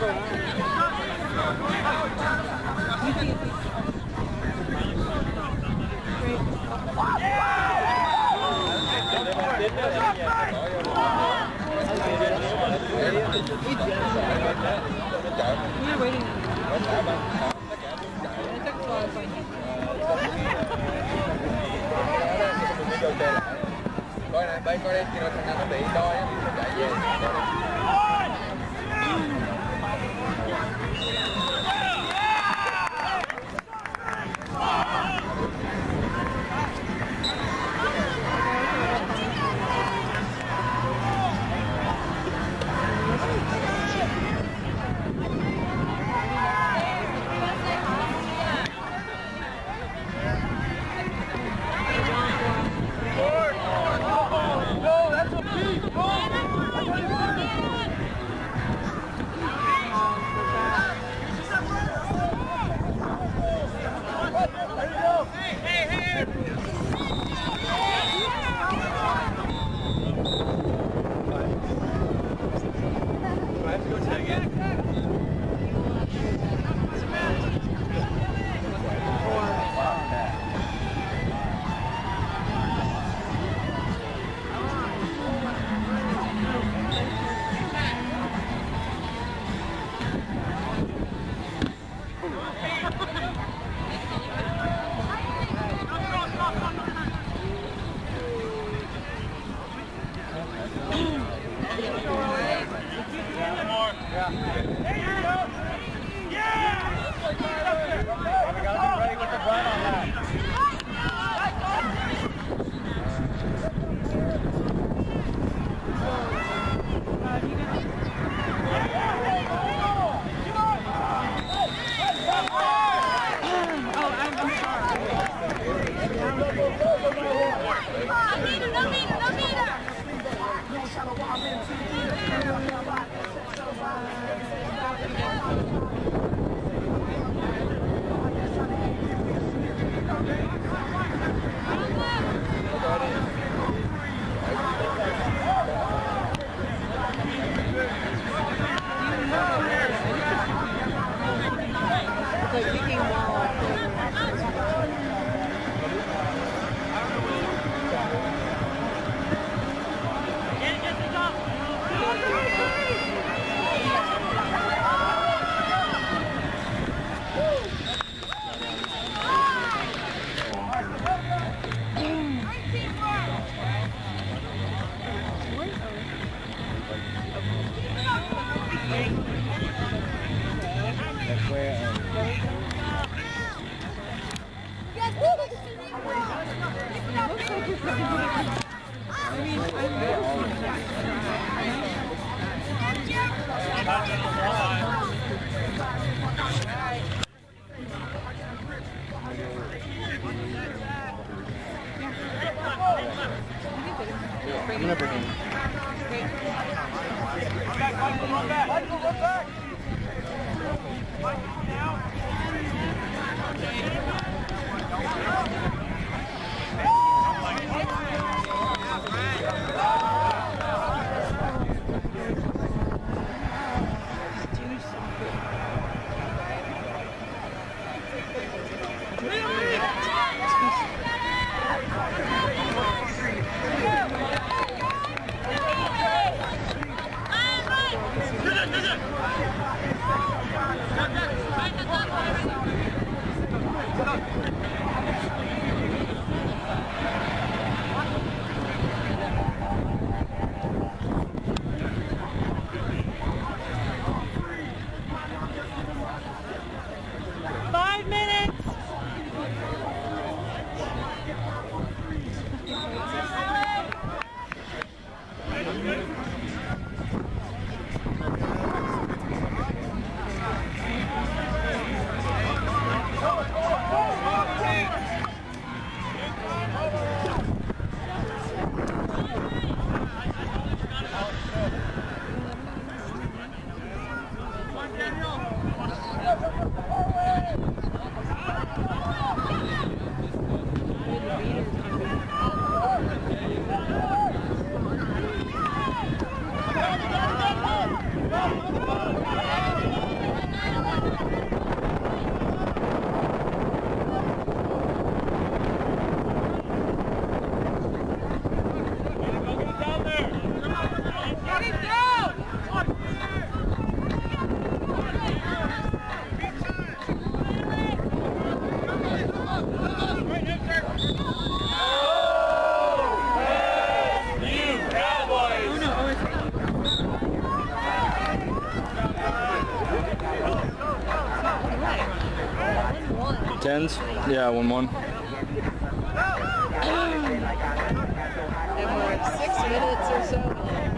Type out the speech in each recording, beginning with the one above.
Coi này, bay coi đây, khi nào thằng nào nó bị đôi á, nó chạy về. I'm gonna bring him. Run back, Michael, run back. Michael, run back. Michael, now. Go! 10s? Yeah, 1-1. And we're at 6 minutes or so.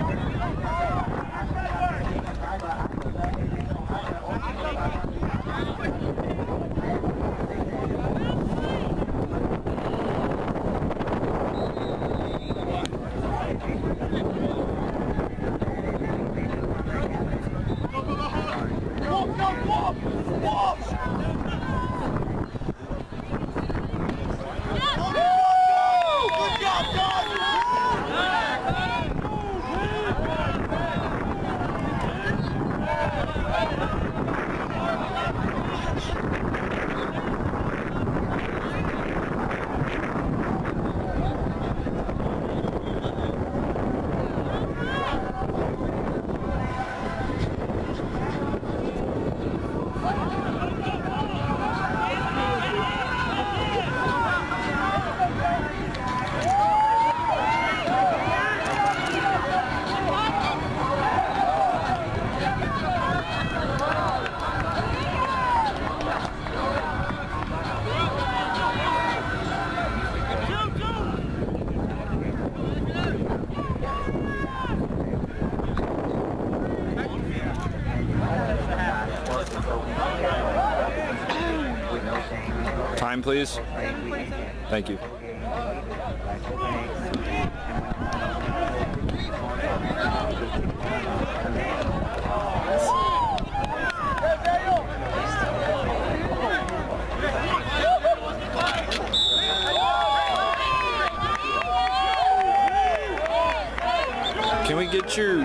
Time, please. Thank you. Can we get your...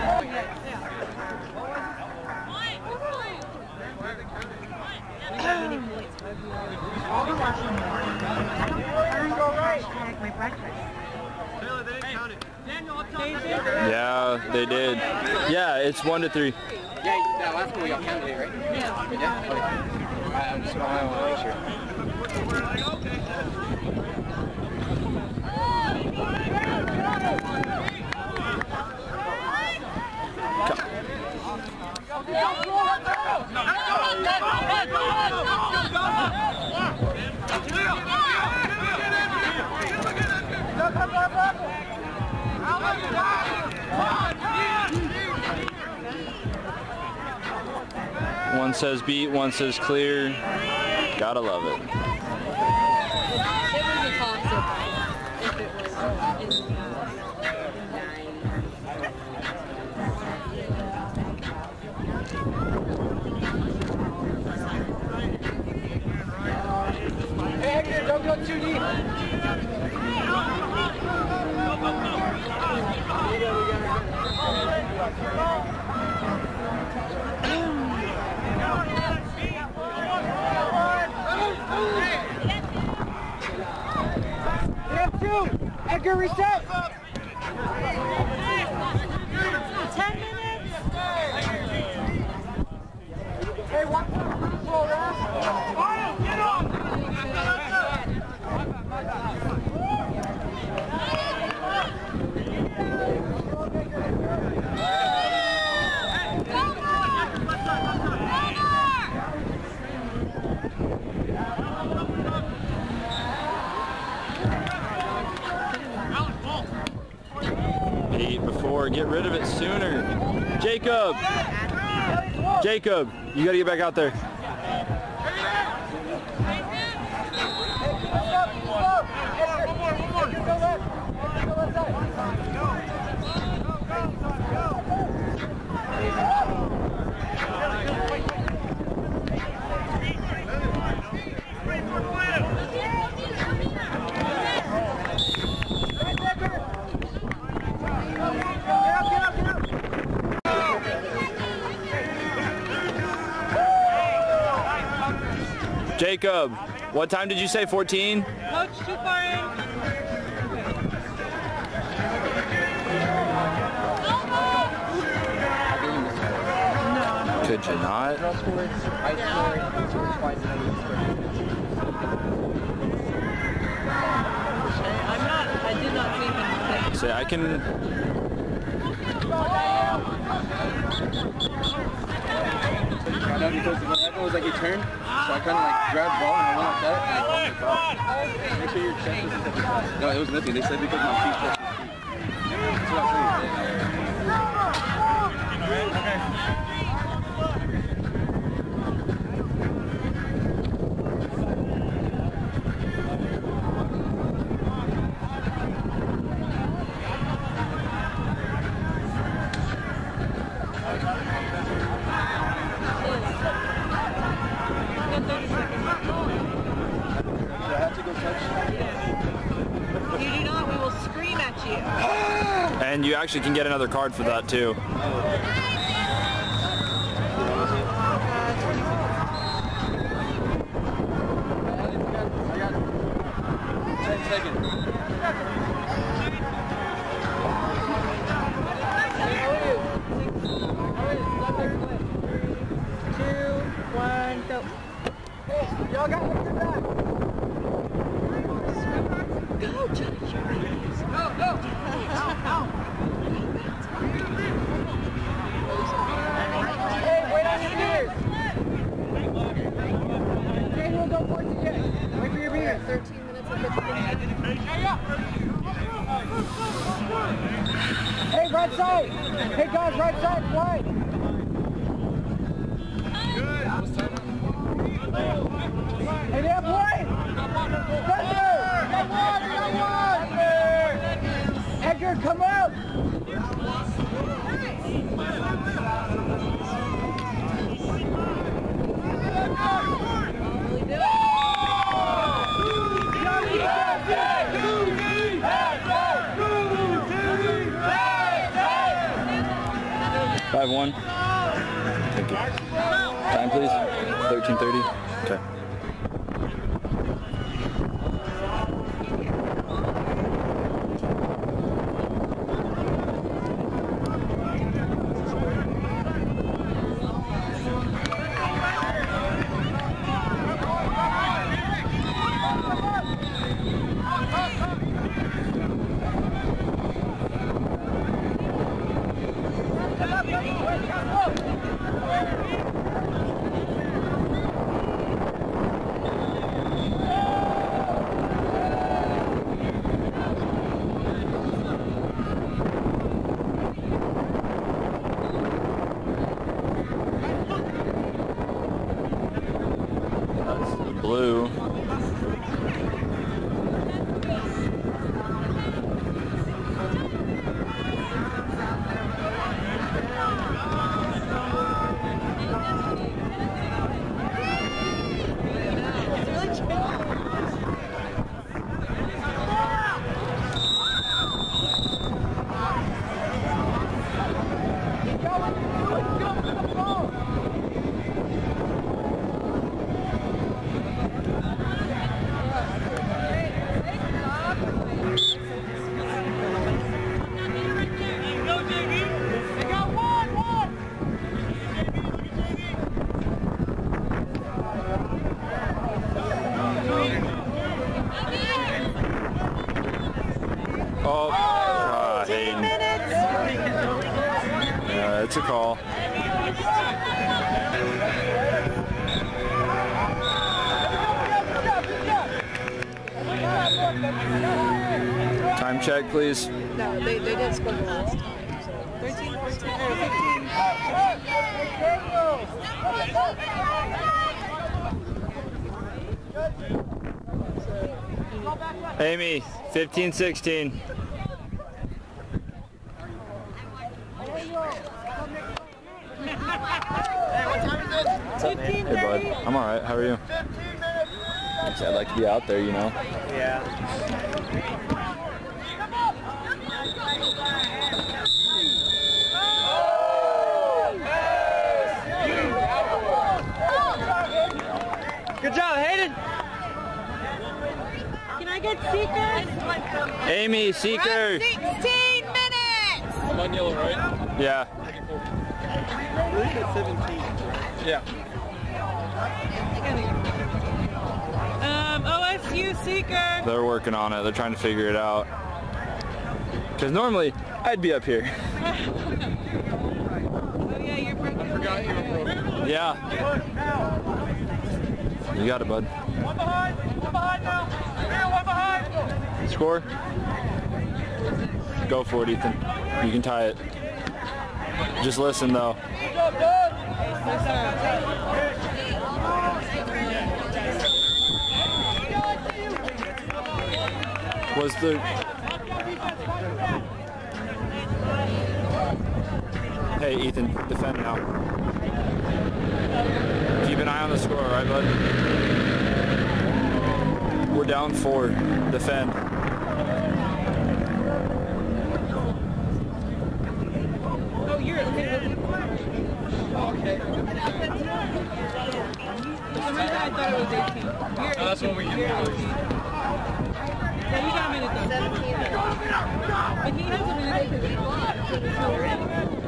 Yeah, they did. Yeah, it's 1 to 3. Yeah, that last one we all counted it, right? Yeah. Yeah? Okay. I'm just, I want to make sure. One says beat, one says clear. Gotta love it. It would be possible if it was in 9. Hey, Hector, don't go too deep. Edgar, reset! 10 minutes! Hey, one slow round. Get on! Before, get rid of it sooner. Jacob! Jacob, you gotta get back out there. Jacob, what time did you say, 14? Coach, too far in. Could you not? I did not see him. Say, I can... I know you happened was like he turned, so I kind of like grabbed the ball and I went like that and I caught the ball. Make sure your chest isn't touching the ball. No, it was nothing. They said because my feet touched his feet. That's what I And you actually can get another card for that too. I got 10 seconds. Y'all got to get back. Go, Johnny. Go, go. Hey, wait on your beers. Daniel, don't force it yet. Wait for your beers. 13 minutes and 50 minutes. Hey, right side. Hey, guys, right side, wide. Hey, that boy! Thunder! Edgar, come out! Really did it. 5-1. Thank you. Time, please. 13:30. Okay. Blue. Oh, Hayden. Yeah, it's a call. Time check, please. No, they didn't score the last time. So 13, 14, or 15. Amy, 15-16. Hey, bud. I'm all right. How are you? 15 minutes. I'd like to be out there, you know. Yeah. Good job, Hayden. Can I get Seeker? Amy, Seeker. 16 minutes! I'm on yellow, right? Yeah. I believe it's 17. Yeah. OSU Seeker. They're working on it. They're trying to figure it out. Because normally, I'd be up here. Oh yeah, you're broken. Forgot you were broken. Yeah. You got it, bud. One behind now. Here, one behind. Score? Go for it, Ethan. You can tie it. Just listen, though. Good job, Doug. Was the... Hey, Ethan, defend now. Keep an eye on the score, all right, bud? We're down 4. Defend. Oh, you're okay. For some reason I thought it was 18. You're that's what we can do. Yeah, you got a minute though. 17. But he has a minute because he blocked. So there's no reason.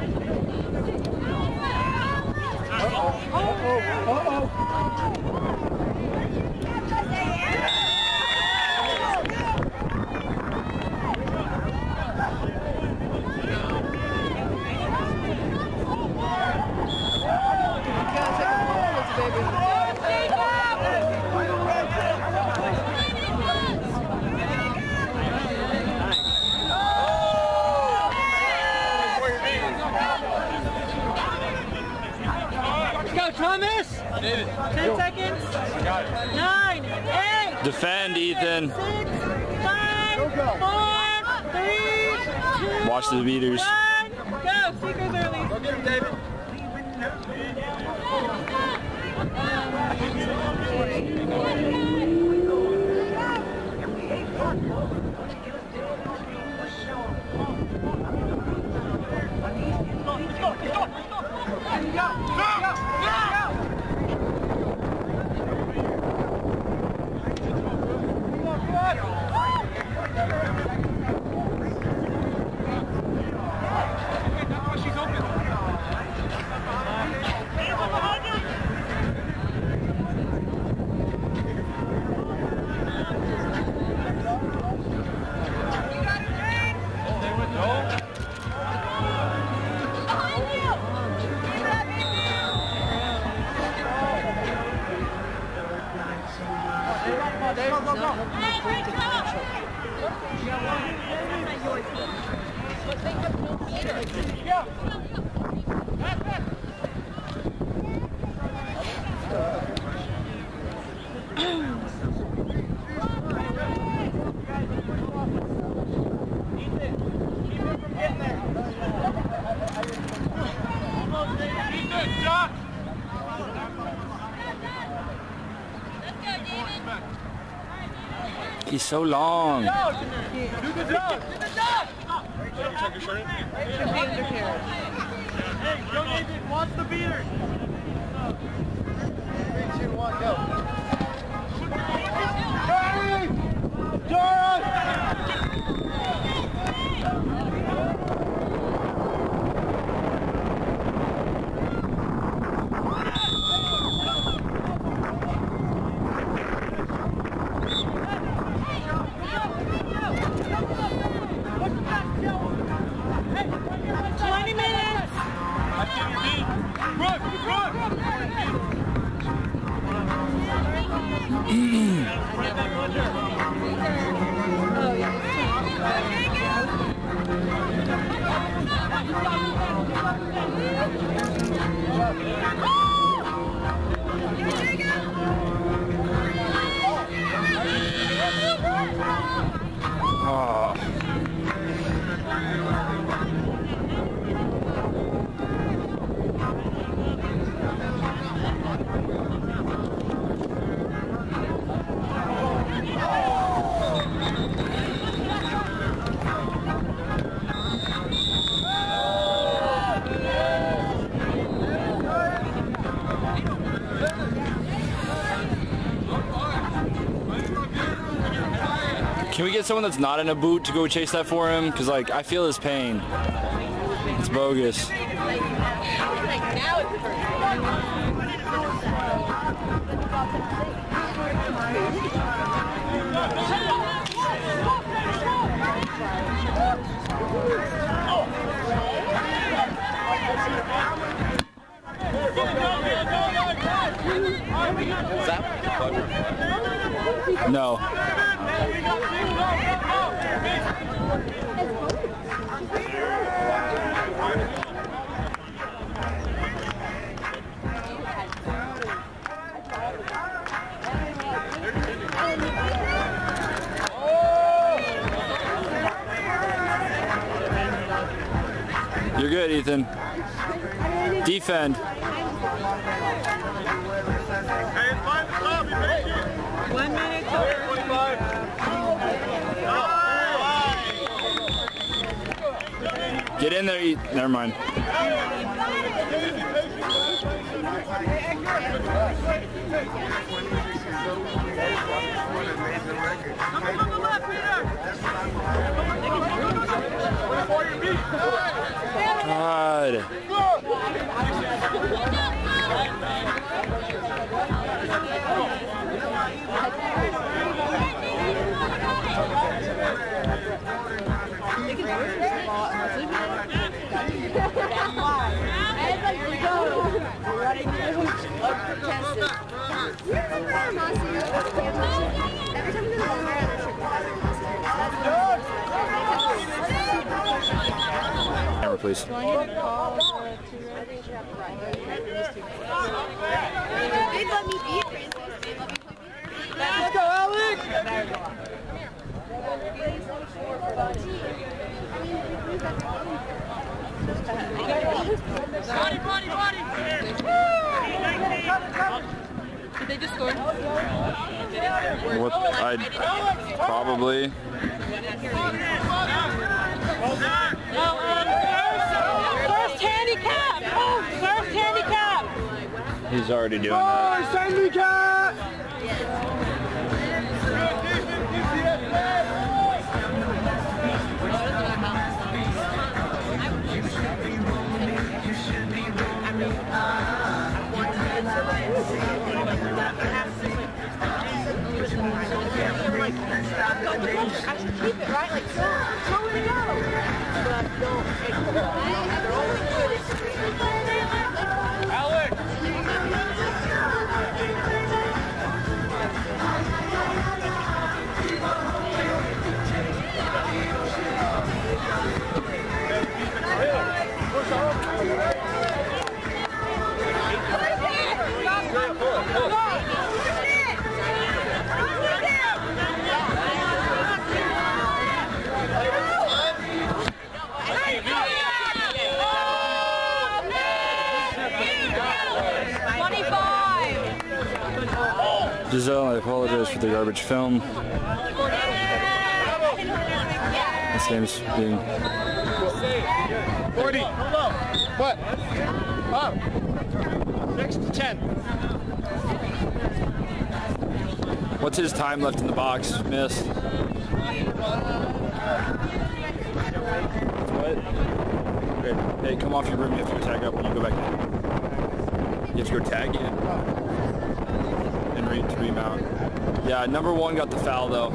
Thomas! 10 seconds. 9, 8. Defend, Ethan. 6, 5, 4, 3, 2, Watch the beaters. 1. Go! Seekers early. Go get him, David. He's so long. Do the dog! Check your shirt. Should be undercarriage. Hey, go David, watch the beaters! 3, 2, 1, go! John! Can we get someone that's not in a boot to go chase that for him? Because, like, I feel his pain. It's bogus. Now it's perfect. No. You're good, Ethan. Defend. Hey, it's 5 o'clock. Be patient. 1 minute. 25. Get in there, never mind. God. Camera, please. They let me be a princess. They let me play. Let's go, Alex! Body! Did they just score? What? Probably. First handicap! Oh, first handicap! He's already doing that. Handicap! I should keep it, right? Like, so where to go? But don't. Alex! Giselle, I apologize for the garbage film. This game's being... 40. What? Up. 6 to 10. What's his time left in the box? Miss. What? Okay. Hey, come off your room. You have to go tag up when you go back in. You have to go tag in. And remount. Yeah, number 1 got the foul though.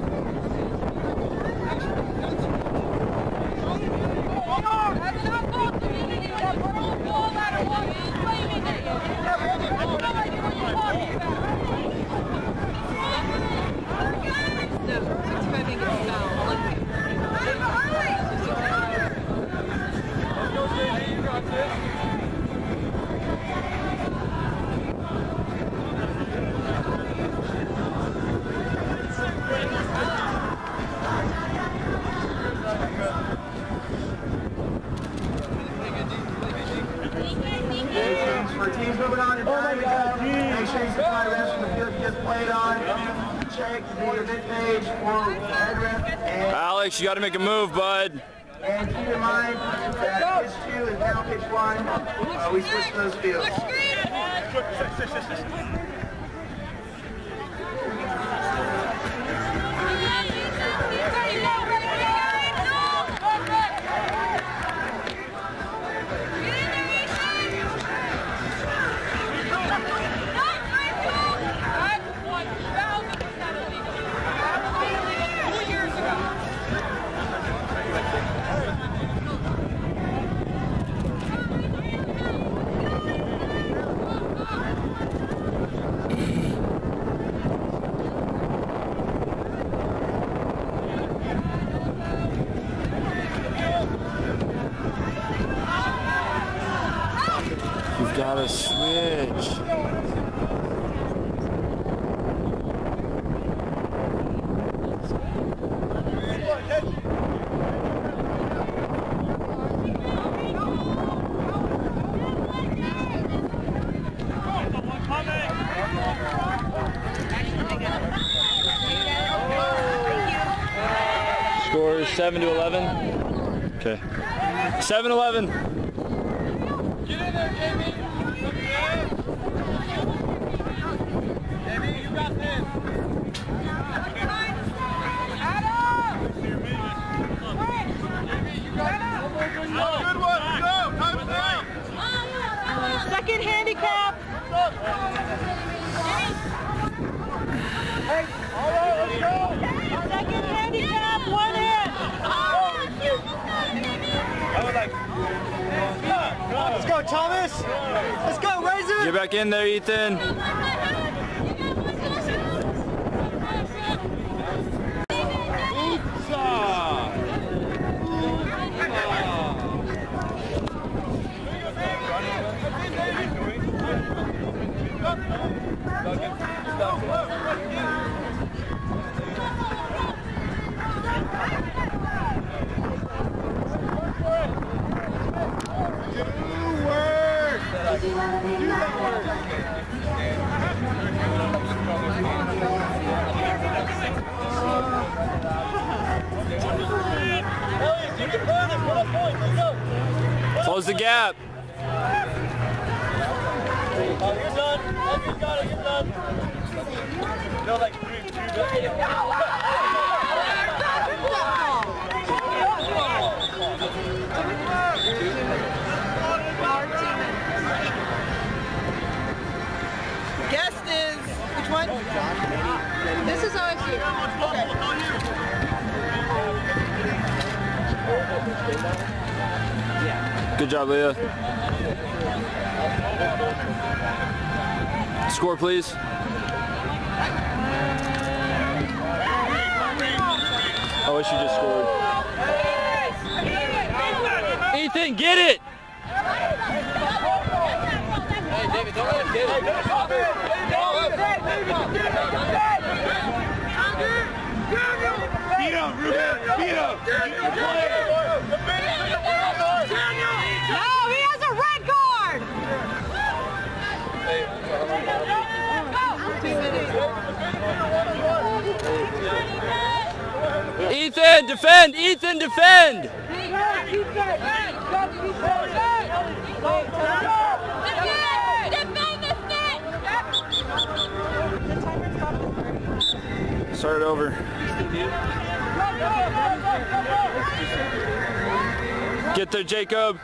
For teams moving on, your time to go. Make sure you supply refs from the field you just played on. Check the mid-page for headrest. Alex, you got to make a move, bud. And keep in mind that pitch 2 and now pitch 1, we switch those fields. 7 to 11. Okay. 7-11. Get in there, Jamie. Jamie, you got this. Good one. Go. Time's out. Second handicap. Hey, all right, let's go. Second handicap, 1 hit. Let's go, Thomas. Let's go, Razor. Get back in there, Ethan. Close the gap. You're done. You're done. You're done. No, like 3, 2, Guest is, which one? This is OSU. Good job, Leah. Score, please. Oh, she just scored. Ethan, get it! Hey, David, don't let him get it. Beat him, Ruben. Beat him. No, he has a red card. Ethan, defend! Ethan, defend! Start it over. Get there, Jacob.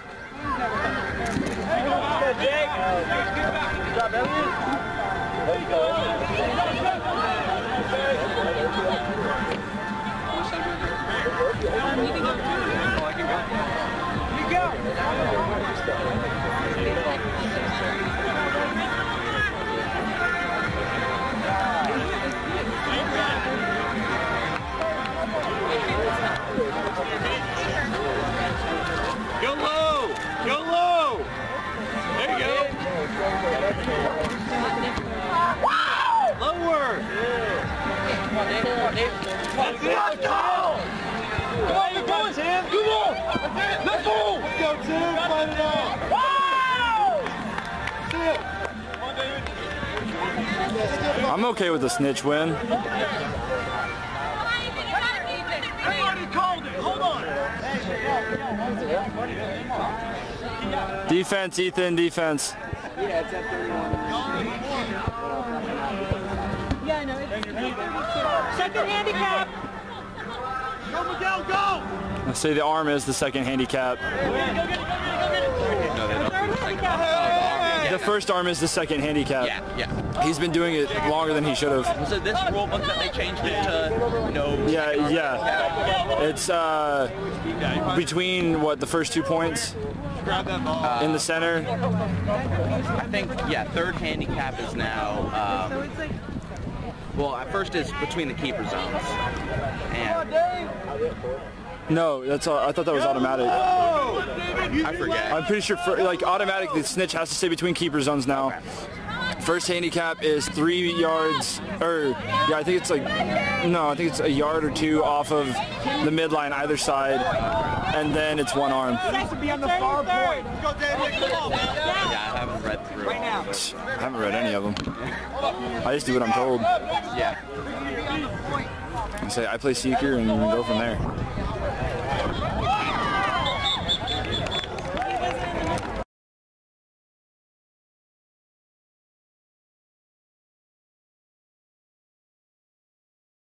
Go low. Go low. There you go. Lower. Let's go. Come on, you're going, Tim. Come on. Let's go. Let's go, Tim. Fight it out. I'm okay with the snitch win. I already called it. Hold on. Defense, Ethan, defense. Yeah, it's at 31. Yeah, no, it's second handicap. Go, Miguel, go. I say the arm is the second handicap. The first arm is the second handicap. Yeah. He's been doing it longer than he should have. So this rule book that they changed it to, Yeah. It's between what, the first 2 points in the center. I think, third handicap is now, well, at first it's between the keeper zones. And No, that's all. I thought that was automatic. I forget. I'm pretty sure, like, automatically the snitch has to stay between keeper zones now. First handicap is 3 yards, or yeah, I think it's like, no, I think it's a yard or 2 off of the midline either side, and then it's 1 arm. It has to be on the far point. Let's go, David. Come on, man. Yeah, I haven't read through. Right now. I haven't read any of them. I just do what I'm told. Yeah. I say I play seeker and go from there. Go!